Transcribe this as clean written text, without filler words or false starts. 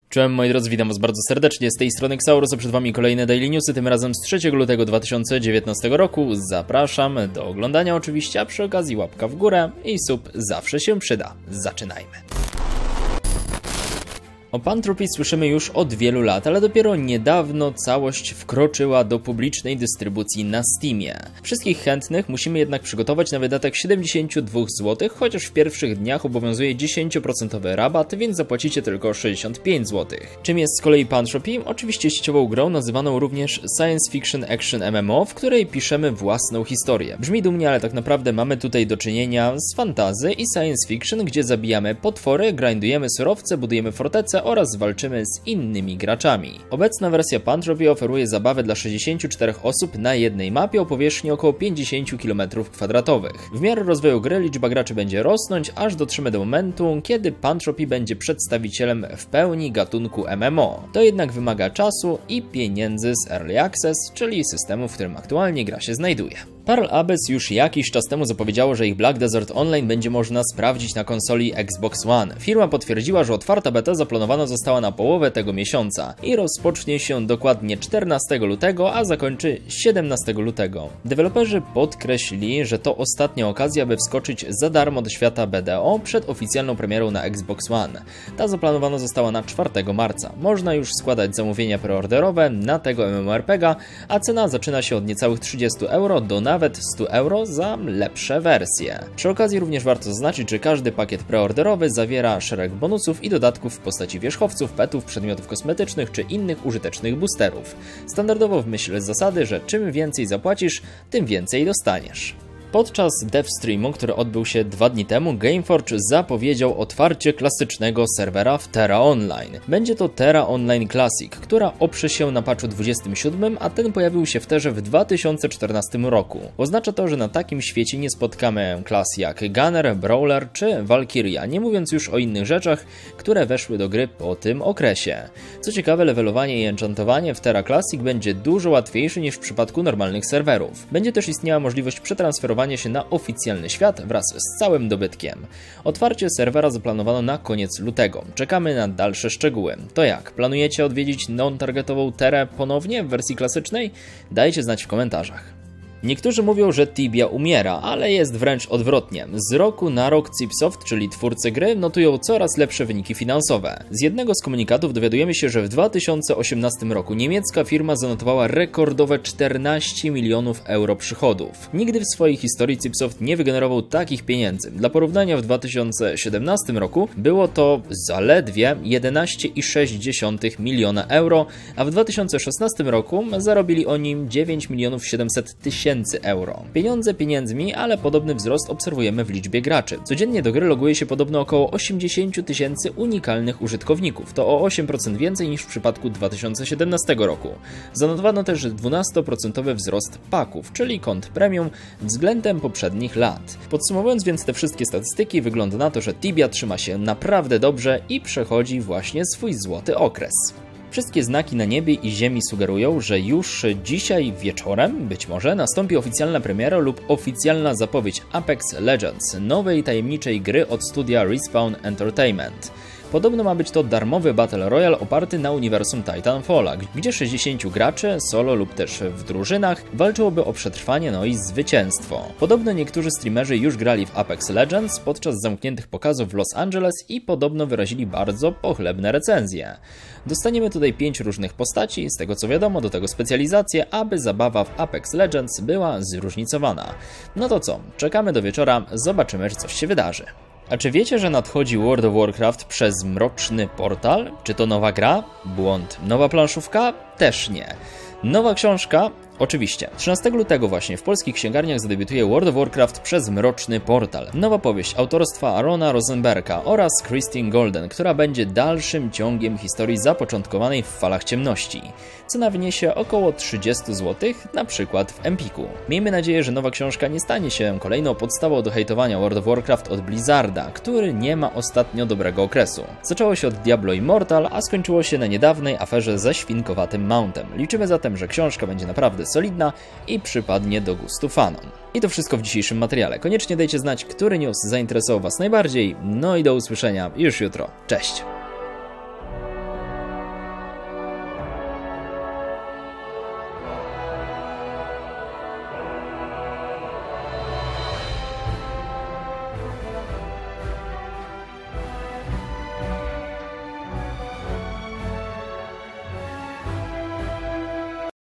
Cześć moi drodzy, witam was bardzo serdecznie, z tej strony Xaurus, a przed wami kolejne Daily Newsy, tym razem z 3 lutego 2019 roku. Zapraszam do oglądania oczywiście, a przy okazji łapka w górę i sub zawsze się przyda. Zaczynajmy. O Pantropy słyszymy już od wielu lat, ale dopiero niedawno całość wkroczyła do publicznej dystrybucji na Steamie. Wszystkich chętnych musimy jednak przygotować na wydatek 72 zł, chociaż w pierwszych dniach obowiązuje 10% rabat, więc zapłacicie tylko 65 zł. Czym jest z kolei Pantropy? Oczywiście sieciową grą nazywaną również Science Fiction Action MMO, w której piszemy własną historię. Brzmi dumnie, ale tak naprawdę mamy tutaj do czynienia z fantasy i science fiction, gdzie zabijamy potwory, grindujemy surowce, budujemy fortece oraz walczymy z innymi graczami. Obecna wersja Pantropy oferuje zabawę dla 64 osób na jednej mapie o powierzchni około 50 km². W miarę rozwoju gry liczba graczy będzie rosnąć, aż dotrzemy do momentu, kiedy Pantropy będzie przedstawicielem w pełni gatunku MMO. To jednak wymaga czasu i pieniędzy z Early Access, czyli systemu, w którym aktualnie gra się znajduje. Pearl Abyss już jakiś czas temu zapowiedziało, że ich Black Desert Online będzie można sprawdzić na konsoli Xbox One. Firma potwierdziła, że otwarta beta zaplanowana została na połowę tego miesiąca i rozpocznie się dokładnie 14 lutego, a zakończy 17 lutego. Deweloperzy podkreślili, że to ostatnia okazja, by wskoczyć za darmo do świata BDO przed oficjalną premierą na Xbox One. Ta zaplanowana została na 4 marca. Można już składać zamówienia preorderowe na tego MMORPG, a cena zaczyna się od niecałych 30 euro do nawet 100 euro za lepsze wersje. Przy okazji również warto zaznaczyć, że każdy pakiet preorderowy zawiera szereg bonusów i dodatków w postaci wierzchowców, petów, przedmiotów kosmetycznych czy innych użytecznych boosterów. Standardowo w myśl zasady, że czym więcej zapłacisz, tym więcej dostaniesz. Podczas devstreamu, który odbył się 2 dni temu, Gameforge zapowiedział otwarcie klasycznego serwera w Terra Online. Będzie to Terra Online Classic, która oprze się na patchu 27, a ten pojawił się w Terze w 2014 roku. Oznacza to, że na takim świecie nie spotkamy klas jak Gunner, Brawler czy Valkyria, nie mówiąc już o innych rzeczach, które weszły do gry po tym okresie. Co ciekawe, levelowanie i enchantowanie w Terra Classic będzie dużo łatwiejsze niż w przypadku normalnych serwerów. Będzie też istniała możliwość przetransferowania się na oficjalny świat wraz z całym dobytkiem. Otwarcie serwera zaplanowano na koniec lutego. Czekamy na dalsze szczegóły. To jak? Planujecie odwiedzić non-targetową Terrę ponownie w wersji klasycznej? Dajcie znać w komentarzach. Niektórzy mówią, że Tibia umiera, ale jest wręcz odwrotnie. Z roku na rok Cipsoft, czyli twórcy gry, notują coraz lepsze wyniki finansowe. Z jednego z komunikatów dowiadujemy się, że w 2018 roku niemiecka firma zanotowała rekordowe 14 milionów euro przychodów. Nigdy w swojej historii Cipsoft nie wygenerował takich pieniędzy. Dla porównania w 2017 roku było to zaledwie 11,6 miliona euro, a w 2016 roku zarobili oni 9 700 000 euro. Pieniądze pieniędzmi, ale podobny wzrost obserwujemy w liczbie graczy. Codziennie do gry loguje się podobno około 80 000 unikalnych użytkowników. To o 8% więcej niż w przypadku 2017 roku. Zanotowano też 12% wzrost paków, czyli kont premium względem poprzednich lat. Podsumowując więc te wszystkie statystyki, wygląda na to, że Tibia trzyma się naprawdę dobrze i przechodzi właśnie swój złoty okres. Wszystkie znaki na niebie i ziemi sugerują, że już dzisiaj wieczorem, być może, nastąpi oficjalna premiera lub oficjalna zapowiedź Apex Legends, nowej tajemniczej gry od studia Respawn Entertainment. Podobno ma być to darmowy Battle Royale oparty na uniwersum Titanfalla, gdzie 60 graczy, solo lub też w drużynach, walczyłoby o przetrwanie, no i zwycięstwo. Podobno niektórzy streamerzy już grali w Apex Legends podczas zamkniętych pokazów w Los Angeles i podobno wyrazili bardzo pochlebne recenzje. Dostaniemy tutaj 5 różnych postaci, z tego co wiadomo, do tego specjalizacje, aby zabawa w Apex Legends była zróżnicowana. No to co, czekamy do wieczora, zobaczymy, czy coś się wydarzy. A czy wiecie, że nadchodzi World of Warcraft przez mroczny portal? Czy to nowa gra? Błąd. Nowa planszówka? Też nie. Nowa książka? Oczywiście. 13 lutego właśnie w polskich księgarniach zadebiutuje World of Warcraft przez mroczny portal. Nowa powieść autorstwa Arona Rosenberga oraz Christine Golden, która będzie dalszym ciągiem historii zapoczątkowanej w Falach Ciemności. Cena wyniesie około 30 zł, na przykład w Empiku. Miejmy nadzieję, że nowa książka nie stanie się kolejną podstawą do hejtowania World of Warcraft od Blizzarda, który nie ma ostatnio dobrego okresu. Zaczęło się od Diablo Immortal, a skończyło się na niedawnej aferze ze świnkowatym Mountem. Liczymy zatem, że książka będzie naprawdę solidna i przypadnie do gustu fanom. I to wszystko w dzisiejszym materiale. Koniecznie dajcie znać, który news zainteresował Was najbardziej. No i do usłyszenia już jutro. Cześć!